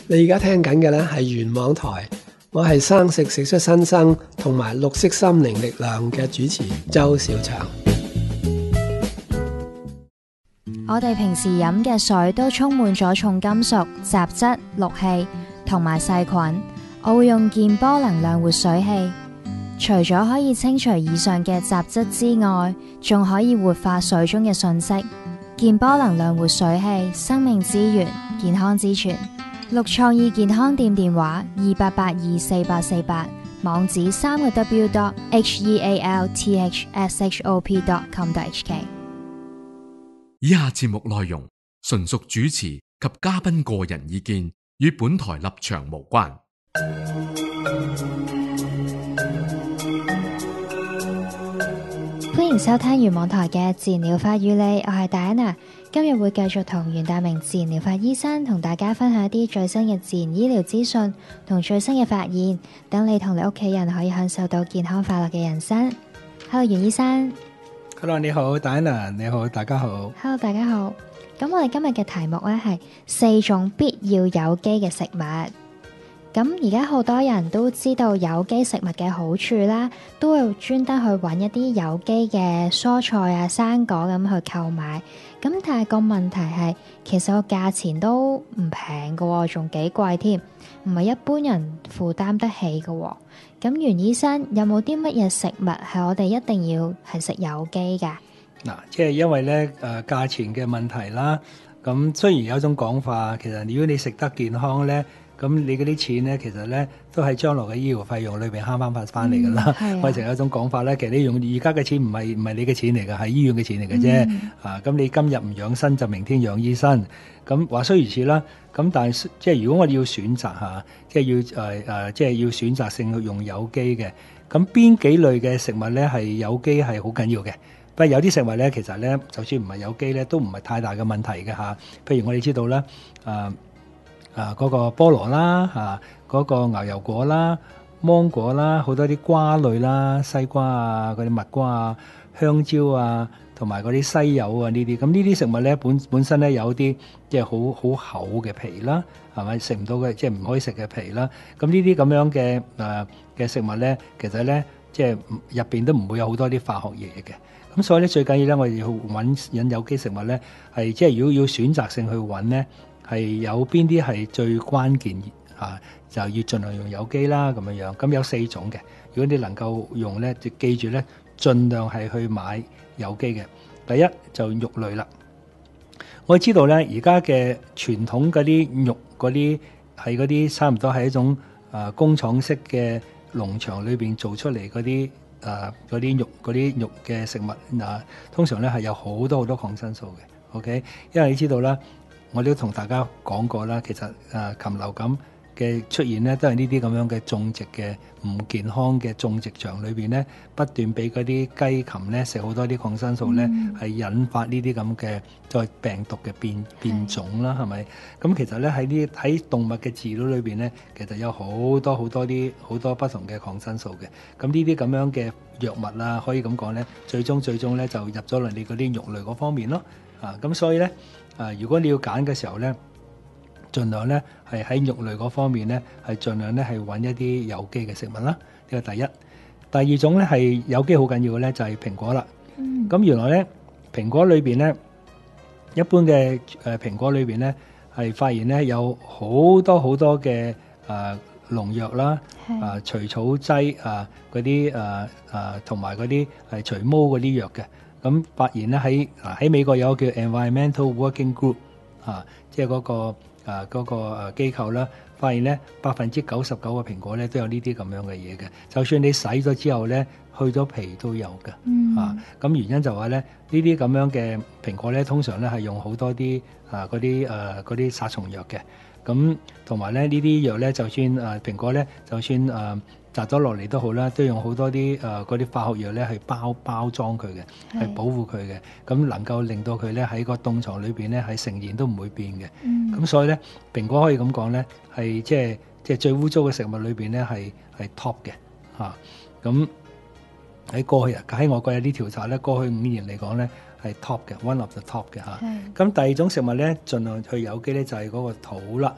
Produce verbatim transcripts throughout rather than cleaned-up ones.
你而家聽緊嘅呢係原網台，我係生食食出新生同埋綠色心靈力量嘅主持周小祥。 我哋平時飲嘅水都充滿咗重金屬、雜質、氯氣同埋細菌。我會用健波能量活水器，除咗可以清除以上嘅雜質之外，仲可以活化水中嘅訊息。健波能量活水器，生命之源，健康之泉。綠創意健康店電話二八八二四八四八，網址三個 w dot h e a l t h s h o p dot com dot h k。 以下節目內容純屬主持及嘉賓個人意見，與本台立場無關。 歡迎收聽原網台嘅自然療法與你，我係戴安娜。今日會繼續同袁大明自然療法醫生同大家分享一啲最新嘅自然醫療資訊同最新嘅發現，等你同你屋企人可以享受到健康快樂嘅人生。Hello， 袁醫生。 Hello， 你好，戴安娜，你好，大家好。 Hello， 大家好。咁我哋今日嘅題目呢係四種必要有機嘅食物。咁而家好多人都知道有機食物嘅好處啦，都會專登去揾一啲有機嘅蔬菜啊、生果咁去購買。咁但係個問題係，其實個價錢都唔平㗎，仲幾貴添，唔係一般人負擔得起㗎。咁袁醫生有冇啲乜嘢食物係我哋一定要係食有機㗎？ 嗱，即係因為咧誒價錢嘅問題啦。咁雖然有一種講法，其實如果你食得健康咧，咁你嗰啲錢咧，其實咧都係將來嘅醫療費用裏邊慳翻翻翻嚟㗎啦。嗯啊、我成有一種講法咧，其實你用而家嘅錢唔係唔係你嘅錢嚟㗎，係醫院嘅錢嚟嘅啫。嗯、啊，咁你今日唔養生，就明天養醫生。咁話雖如此啦，咁但係即係如果我哋要選擇下，即係要誒誒、呃，即係要選擇性去用有機嘅，咁邊幾類嘅食物咧係有機係好緊要嘅。不過有啲食物咧，其實咧就算唔係有機咧，都唔係太大嘅問題嘅嚇。譬如我哋知道啦，誒誒嗰個菠蘿啦，嚇、啊、嗰、嗰個牛油果啦、芒果啦，好多啲瓜類啦，西瓜啊、嗰啲蜜瓜啊、香蕉啊，同埋嗰啲西柚啊呢啲。咁呢啲食物咧本本身咧有啲即係好好厚嘅皮啦，係咪食唔到嘅，即係唔可以食嘅皮啦。咁呢啲咁樣嘅誒嘅食物咧，其實咧即係入邊都唔會有好多啲化學嘢嘅。咁所以咧最緊要咧，我哋要揾揾有機食物咧，係即係如果要選擇性去揾咧，係有邊啲係最關鍵啊？就要盡量用有機啦，咁樣樣。咁有四種嘅，如果你能夠用咧，就記住咧，盡量係去買有機嘅。第一就肉類啦。我知道咧，而家嘅傳統嗰啲肉嗰啲係嗰啲差唔多係一種啊工廠式嘅農場裏邊做出嚟嗰啲。誒嗰啲肉嗰啲肉嘅食物嗱、啊，通常咧係有好多好多抗生素嘅 ，OK？因為你知道啦，我都同大家講過啦，其實誒、啊、禽流感嘅出現咧，都係呢啲咁樣嘅種植嘅唔健康嘅種植場裏邊咧，不斷俾嗰啲雞禽咧食好多啲抗生素咧，係、嗯、引發呢啲咁嘅再病毒嘅變變種啦，係咪？咁其實咧喺呢喺動物嘅治療裏邊咧，其實有好多好多啲好多不同嘅抗生素嘅。咁呢啲咁樣嘅藥物啊，可以咁講咧，最終最終咧就入咗嚟你嗰啲肉類嗰方面咯。啊，咁所以咧啊，如果你要揀嘅時候咧，盡量咧係喺肉類嗰方面咧，係盡量咧係揾一啲有機嘅食物啦。呢個第一。第二種咧係有機好緊要嘅咧，就係蘋果啦。咁、嗯、原來咧蘋果裏邊咧，一般嘅誒蘋果裏邊咧係發現咧有好多好多嘅誒農藥啦，啊除草劑啊嗰啲誒誒同埋嗰啲係除毛嗰啲藥嘅。咁發現咧喺嗱喺美國有個叫 Environmental Working Group 啊，即係嗰個誒嗰個誒機構啦。發現咧，百分之九十九嘅蘋果咧都有呢啲咁樣嘅嘢嘅。就算你洗咗之後咧，去咗皮都有嘅。嗯、啊，咁原因就話咧，呢啲咁樣嘅蘋果咧，通常咧係用好多啲啊嗰啲誒嗰啲殺蟲藥嘅。咁同埋咧呢啲藥咧，就算誒、啊、蘋果咧，就算誒摘咗落嚟都好啦，都用好多啲誒嗰啲化學藥咧去包包裝佢嘅，係保護佢嘅。咁能夠令到佢咧喺個凍藏裏邊咧係成年都唔會變嘅。咁、嗯、所以咧，蘋果可以咁講咧，係即係即係最污糟嘅食物裏邊咧係係 top 嘅嚇。咁、啊、喺過去啊，喺外國有啲調查咧，過去五年嚟講咧係 top 嘅 ，one of the top 嘅嚇。咁、啊、第二種食物咧，盡量去有機咧就係嗰個土啦。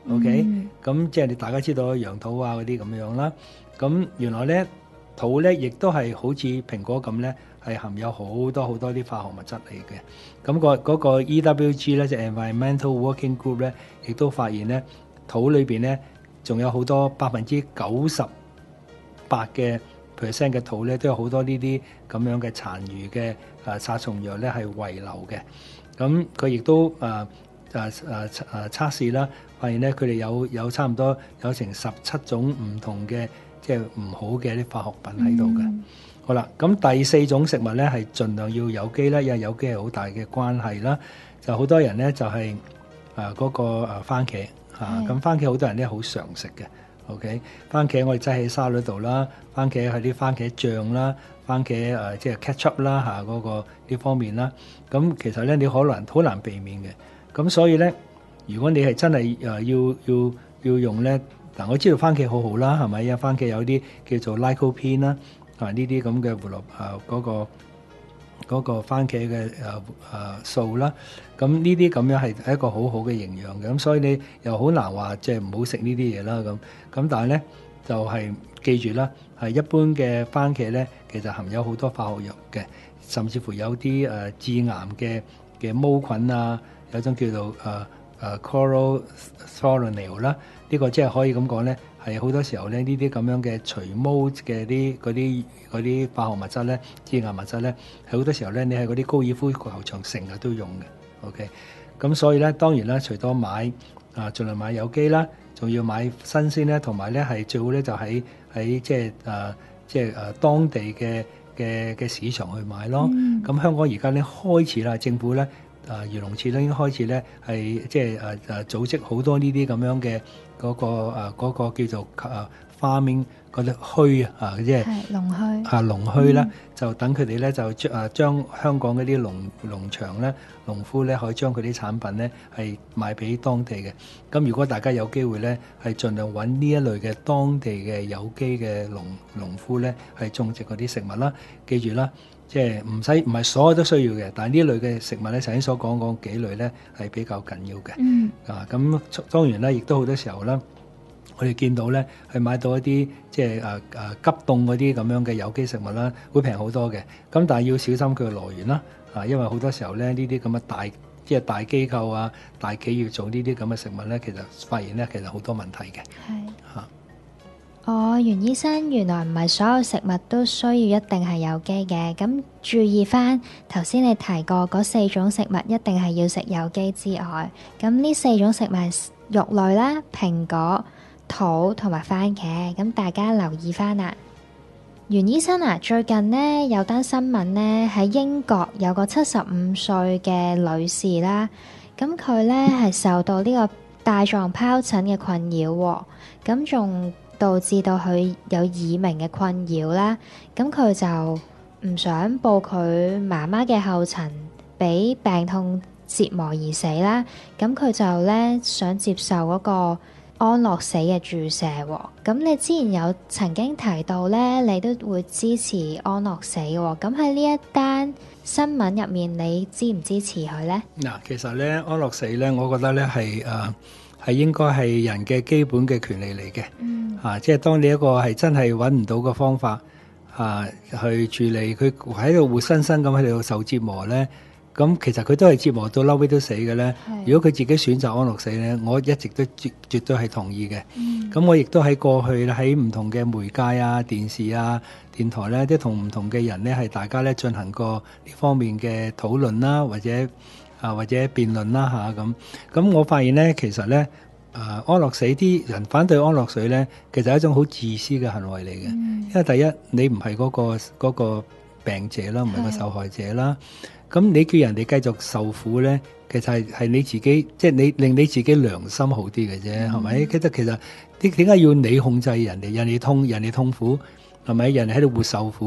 OK， 嗯咁即係你大家知道羊肚啊嗰啲咁樣啦。咁原來咧肚咧亦都係好似蘋果咁咧，係含有好多好多啲化學物質嚟嘅。咁、個嗰、個 E W G 咧就 Environmental Working Group 咧，亦都發現咧肚裏邊咧仲有好多百分之九十八嘅 percent 嘅肚咧都有好多呢啲咁樣嘅殘餘嘅誒殺蟲藥咧係遺留嘅。咁佢亦都誒誒誒誒測試啦，發現咧佢哋有有差唔多有成十七種唔同嘅即係唔好嘅啲化學品喺度嘅。 嗯好啦，咁第四種食物咧係盡量要有機啦，因為有機係好大嘅關係啦。就好多人咧就係誒嗰個誒番茄嚇，咁、 係番茄好多人咧好常食嘅。OK，番茄我哋擠喺沙律度啦，番茄係啲番茄醬啦，番茄誒、呃、即係 ketchup 啦嚇嗰個呢方面啦。咁其實咧你可能好難避免嘅。咁所以咧，如果你係真係誒要要要用咧，嗱我知道番茄好好啦，係咪？有番茄有啲叫做 lycopene 啦。啊！呢啲咁嘅胡蘿啊嗰個嗰個番茄嘅誒誒素啦，咁呢啲咁樣係一個好好嘅營養嘅，咁所以你又好難話即係唔好食呢啲嘢啦咁。咁但係咧就係記住啦，係一般嘅番茄咧，其實含有好多化學藥嘅，甚至乎有啲誒致癌嘅嘅毛菌啊，有種叫做誒誒 chlorothalonil 啦，呢個即係可以咁講咧。係好多時候咧，呢啲咁樣嘅除毛嘅啲嗰啲嗰啲化學物質咧、致癌物質咧，係好多時候咧，你喺嗰啲高爾夫球場成日都用嘅。OK，咁所以咧，當然啦，除咗買啊，盡量買有機啦，仲要買新鮮咧，同埋咧係最好咧就喺喺即係誒即係誒當地嘅嘅嘅市場去買咯。咁、嗯、香港而家咧開始啦，政府咧。啊，漁農署都已經開始咧，係即係誒誒組織好多呢啲咁樣嘅嗰、嗰個誒、啊嗰個、叫做誒 farming 嗰啲墟啊，即係農墟嚇農墟啦，就等佢哋咧就將誒將香港嗰啲農農場咧、農夫咧可以將佢啲產品咧係賣俾當地嘅。咁如果大家有機會咧，係盡量揾呢一類嘅當地嘅有機嘅農農夫咧，係種植嗰啲食物啦。記住啦。即係唔使唔係所有都需要嘅，但係呢類嘅食物咧，頭先所講嗰幾類咧係比較緊要嘅。 嗯啊，咁當然咧，亦都好多時候咧，我哋見到咧係買到一啲即係誒誒急凍嗰啲咁樣嘅有機食物啦，會平好多嘅。咁但係要小心佢嘅來源啦。啊，因為好多時候咧呢啲咁嘅大即係大機構啊、大企業做呢啲咁嘅食物咧，其實發現咧其實好多問題嘅。 係嚇。 哦，袁醫生，原來唔係所有食物都需要一定係有機嘅，咁注意翻頭先你提過嗰四種食物一定係要食有機之外，咁呢四種食物係肉類啦、蘋果、桃同埋番茄，咁大家留意翻啦。袁醫生啊，最近呢有單新聞呢，喺英國有個七十五歲嘅女士啦，咁佢呢係受到呢個帶狀疱疹嘅困擾喎，咁仲導致到佢有耳鳴嘅困擾啦，咁佢就唔想步佢媽媽嘅後塵，俾病痛折磨而死啦。咁佢就咧想接受嗰個安樂死嘅注射喎。咁你之前有曾經提到咧，你都會支持安樂死喎。咁喺呢一單新聞入面，你支唔支持佢呢？ 嗱，其實咧安樂死咧，我覺得咧係誒係應該係人嘅基本嘅權利嚟嘅。 嗯， 啊，即係當你一個係真係揾唔到嘅方法啊，去處理佢喺度活生生咁喺度受折磨咧，咁其實佢都係折磨到嬲尾都死嘅咧。如果佢自己選擇安樂死咧，我一直都絕絕對係同意嘅。咁、嗯、我亦都喺過去咧喺唔同嘅媒介啊、電視啊、電台咧，都同唔同嘅人咧係大家咧進行過呢方面嘅討論啦，或者啊或者辯論啦嚇咁。咁、啊、我發現咧，其實咧。誒、呃、安樂死啲人反對安樂死咧，其實係一種好自私嘅行為嚟嘅。嗯、因為第一你唔係嗰個嗰個病者啦，唔係個受害者啦。咁你叫人哋繼續受苦咧，其實係係你自己，即係你令你自己良心好啲嘅啫，係咪？其實其實點點解要你控制人哋？人哋痛，人哋痛苦，係咪？人哋喺度活受苦，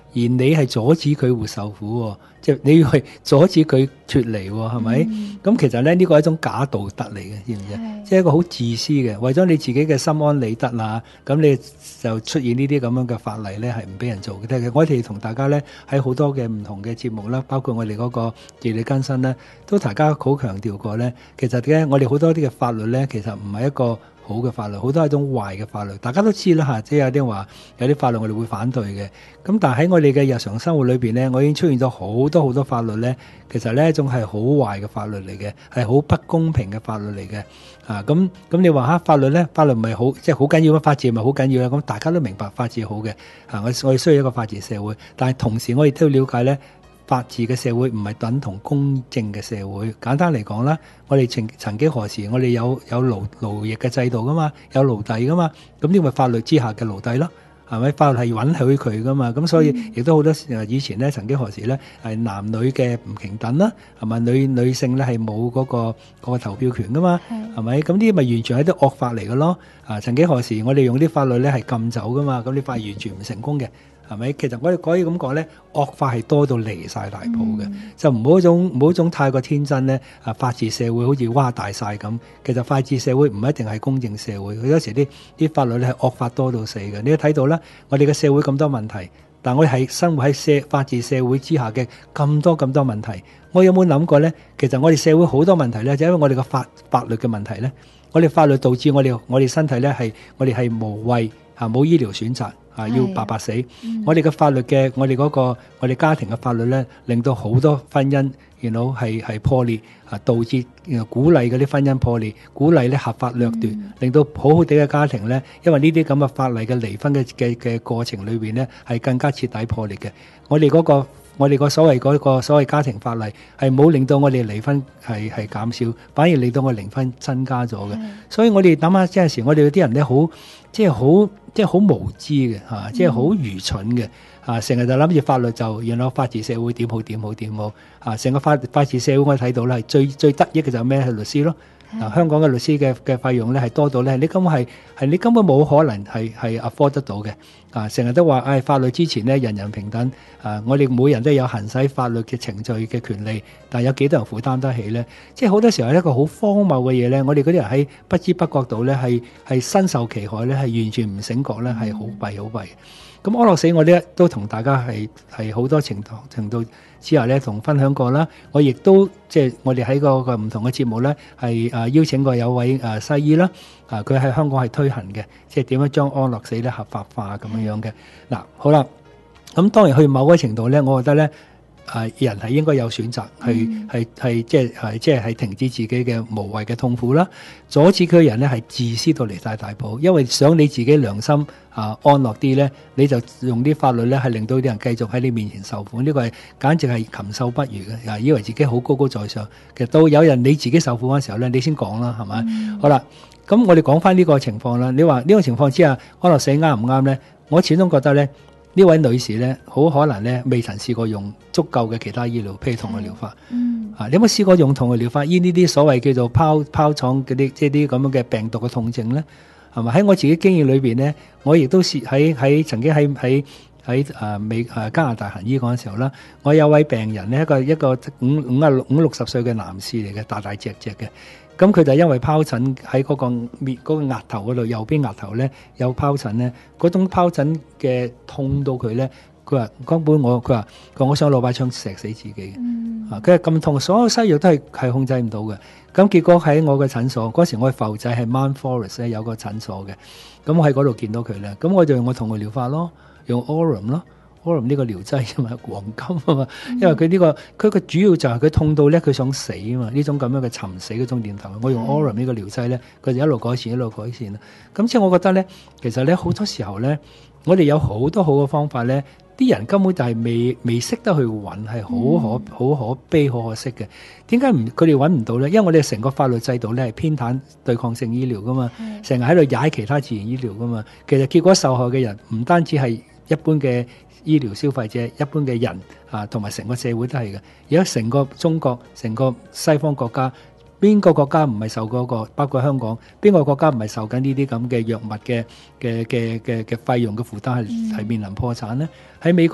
而你係阻止佢會受苦喎，即係你要係阻止佢脫離喎，係咪？咁、嗯、其實咧呢個係一種假道德嚟嘅，知唔知？即係一個好自私嘅，為咗你自己嘅心安理得啦，咁你就出現呢啲咁樣嘅法例咧，係唔俾人做嘅。但係我哋同大家咧喺好多嘅唔同嘅節目啦，包括我哋嗰個自力更生咧，都大家好強調過咧，其實咧我哋好多啲嘅法律咧，其實唔係一個好嘅法律，好多係一種壞嘅法律。大家都知啦嚇，即係有啲話有啲法律我哋會反對嘅。咁但係喺我哋嘅日常生活裏邊咧，我已經出現咗好多好多法律咧，其實咧一種係好壞嘅法律嚟嘅，係好不公平嘅法律嚟嘅。啊，咁咁你話嚇法律咧，法律唔係好即係好緊要咩？法治咪好緊要咧？咁大家都明白法治好嘅。啊，我我哋需要一個法治社會，但係同時我亦都要了解咧。法治嘅社會唔係等同公正嘅社會。簡單嚟講啦，我哋曾曾幾何時，我哋有有勞勞役嘅制度噶嘛，有奴隸噶嘛，咁呢個法律之下嘅奴隸咯，係咪？法律係允許佢噶嘛，咁所以亦都好多時以前咧，曾幾何時咧係男女嘅唔平等啦，係咪？女女性咧係冇嗰個嗰個投票權噶嘛，係咪？咁呢啲咪完全係啲惡法嚟嘅咯。啊，曾幾何時我哋用啲法律咧係禁酒噶嘛，咁啲法完全唔成功嘅。係咪？其實我哋可以咁講咧，惡法係多到離晒大譜嘅，嗯、就唔好一種唔好一種太過天真咧。啊，法治社會好似哇大晒咁，其實法治社會唔一定係公正社會。好多時啲啲法律咧係惡法多到死嘅。你都睇到啦，我哋嘅社會咁多問題，但我哋係生活喺社法治社會之下嘅咁多咁多問題。我有冇諗過咧？其實我哋社會好多問題咧，就因為我哋嘅法法律嘅問題咧。我哋法律導致我哋我哋身體咧係我哋係無謂嚇冇醫療選擇。啊！要白白死，嗯、我哋嘅法律嘅，我哋嗰、嗰個我哋家庭嘅法律咧，令到好多婚姻，然後係係破裂，啊，導致鼓勵嗰啲婚姻破裂，鼓勵咧合法掠奪，嗯、令到好好哋嘅家庭咧，因為呢啲咁嘅法例嘅離婚嘅嘅嘅過程裏邊咧，係更加徹底破裂嘅。我哋嗰、嗰個我哋個所謂嗰個所謂家庭法例係冇令到我哋離婚係係減少，反而令到我離婚增加咗嘅。嗯、所以我哋諗下，即係時我哋有啲人咧好。即係好，即係好無知嘅嚇、啊，即係好愚蠢嘅嚇，成、啊、日就諗住法律就原來法治社會點好點好點好嚇，成、啊、個法法治社會我睇到咧，最最得益嘅就係咩？係律師咯。嗱、啊，香港嘅律師嘅嘅費用咧係多到咧，你根本係係你根本冇可能係係 afford 得到嘅。啊，成日都話，誒、哎、法律之前咧人人平等。啊，我哋每人都有行使法律嘅程序嘅權利，但係有幾多人負擔得起咧？即係好多時候係一個好荒謬嘅嘢咧。我哋嗰啲人喺不知不覺度咧係係身受其害咧，係完全唔醒覺咧，係好弊好弊。咁安樂死我哋都同大家係係好多程度程度之下咧，同分享過啦。我亦都即係我哋喺個個唔同嘅節目咧，係啊邀請過有位啊西醫啦，啊佢喺香港係推行嘅，即係點樣將安樂死咧合法化咁樣樣嘅。嗱，好啦，咁當然去某個程度咧，我覺得咧。啊！人係應該有選擇，係係係即係係即係係停止自己嘅無謂嘅痛苦啦。阻止佢嘅人咧係自私到離晒大譜，因為想你自己良心啊安樂啲咧，你就用啲法律咧係令到啲人繼續喺你面前受苦。呢、這個係簡直係禽獸不如嘅，啊以為自己好高高在上。其實到有人你自己受苦嗰陣時候咧，你先講啦，係咪？嗯、好啦，咁我哋講翻呢個情況啦。你話呢個情況之下安樂死啱唔啱咧？我始終覺得咧。呢位女士咧，好可能咧未曾試過用足夠嘅其他醫療，譬如痛嘅療法。嗯，啊，你有冇試過用痛嘅療法醫呢啲所謂叫做拋拋瘡嗰啲，即係啲咁樣嘅病毒嘅痛症咧？係咪？喺我自己經驗裏邊咧，我亦都試喺喺曾經喺喺喺誒美誒加拿大行醫嗰陣時候啦，我有位病人咧，一個一個五五啊六五六十歲嘅男士嚟嘅，大大隻隻嘅。咁佢就因為疱疹喺嗰個面嗰個額頭嗰度，右邊額頭咧有疱疹咧，嗰種疱疹嘅痛到佢咧，佢話根本我佢話佢話我想攞把槍射死自己嘅，嗯、啊佢係咁痛，所有西藥都係係控制唔到嘅。咁結果喺我嘅診所嗰時，我係浮仔係 Mount Forest 咧有個診所嘅，咁我喺嗰度見到佢咧，咁我就用我痛嘅療法咯，用 Oram 咯。可能呢個療劑啊嘛，黃金啊嘛，因為佢呢、這個佢個主要就係佢痛到咧，佢想死啊嘛，呢種咁樣嘅尋死嗰種念頭。我用 Oram 呢個療劑咧，佢就一路改善一路改善啦。咁即係我覺得咧，其實咧好多時候咧，我哋有好多好嘅方法咧，啲人根本就係未未識得去揾，係好可好可悲好可惜嘅。點解唔佢哋揾唔到咧？因為我哋成個法律制度咧係偏袒對抗性醫療噶嘛，成日喺度踩其他自然醫療噶嘛。其實結果受害嘅人唔單止係一般嘅。醫療消費者一般嘅人啊，同埋成個社會都係嘅。而家成個中國、成個西方國家，邊個國家唔係受嗰個？包括香港，邊個國家唔係受緊呢啲咁嘅藥物嘅嘅嘅嘅嘅費用嘅負擔係係面臨破產咧？喺美國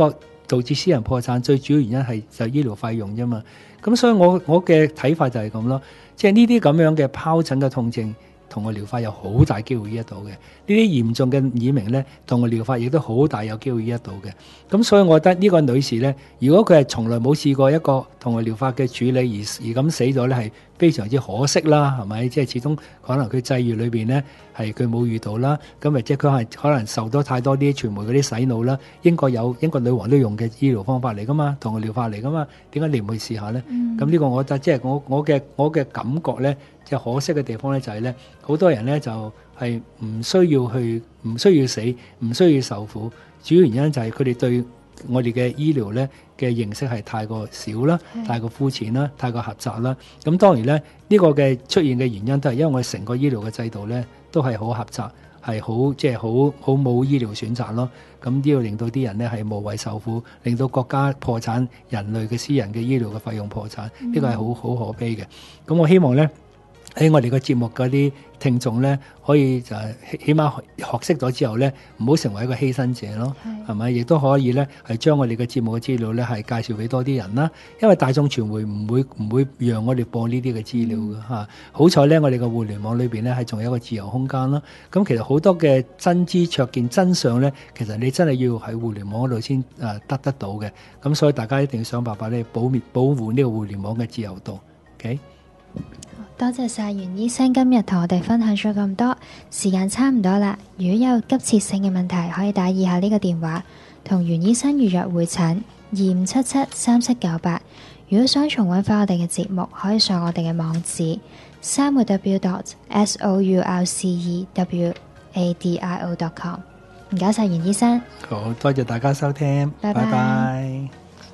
導致私人破產最主要原因係就醫療費用啫嘛。咁所以我我嘅睇法就係咁咯，即係呢啲咁樣嘅疱疹嘅痛症，同我療法有好大機會醫得到嘅。呢啲嚴重嘅耳鳴咧，同我療法亦都好大有機會醫得到嘅。咁所以我覺得呢個女士咧，如果佢係從來冇試過一個同我療法嘅處理而而咁死咗咧，係非常之可惜啦，係咪？即係始終可能佢際遇裏邊咧係佢冇遇到啦，咁或者佢係可能受咗太多啲傳媒嗰啲洗腦啦。英國有英國女王都用嘅醫療方法嚟噶嘛，同我療法嚟噶嘛，點解你唔去試下咧？咁呢、嗯、個我覺得即係我我嘅我嘅感覺咧，即係可惜嘅地方咧就係咧，好多人咧就係唔需要去，唔需要死，唔需要受苦。主要原因就係佢哋對我哋嘅醫療咧嘅認識係太過少啦，是太過膚淺啦，太過狹窄啦。咁當然咧，呢、呢個嘅出現嘅原因都係因為我哋成個醫療嘅制度咧都係好狹窄，係好即係好好冇醫療選擇咯。咁呢個令到啲人咧係無謂受苦，令到國家破產，人類嘅私人嘅醫療嘅費用破產，呢、嗯、個係好好可悲嘅。咁我希望咧喺我哋個節目嗰啲聽眾咧，可以就起碼學識咗之後咧，唔好成為一個犧牲者咯，係咪？亦都可以咧係將我哋嘅節目嘅資料咧係介紹俾多啲人啦。因為大眾傳媒唔會唔會讓我哋播呢啲嘅資料嘅嚇、嗯啊。好彩咧，我哋嘅互聯網裏邊咧係仲有一個自由空間啦。咁其實好多嘅真知灼見真相咧，其實你真係要喺互聯網嗰度先誒得得到嘅。咁所以大家一定要想辦法咧保滅保護呢個互聯網嘅自由度。OK。 多謝晒袁醫生今日同我哋分享咗咁多，時間差唔多啦。如果有急切性嘅問題，可以打以下呢個電話同袁醫生預約會診，二五七七三七九八。如果想重溫翻我哋嘅節目，可以上我哋嘅網址三個 w dot s o u r c e w a d i o dot com。唔該晒袁醫生， 好多謝大家收聽，拜拜。拜拜。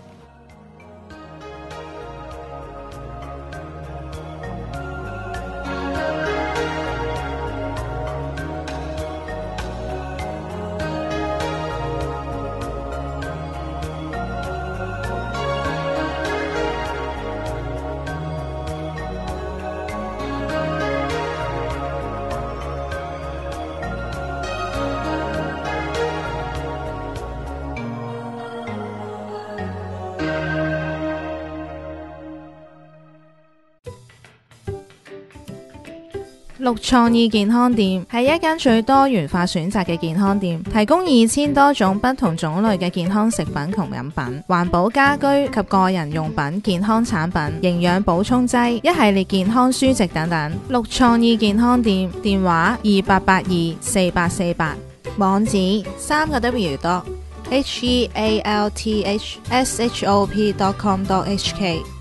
綠創意健康店係一間最多元化選擇嘅健康店，提供二千多種不同種類嘅健康食品同飲品、環保家居及個人用品、健康產品、營養補充劑、一系列健康書籍等等。綠創意健康店電話二八八二四八四八，網址三個 w dot h e a l t h s h o p dot com dot h k。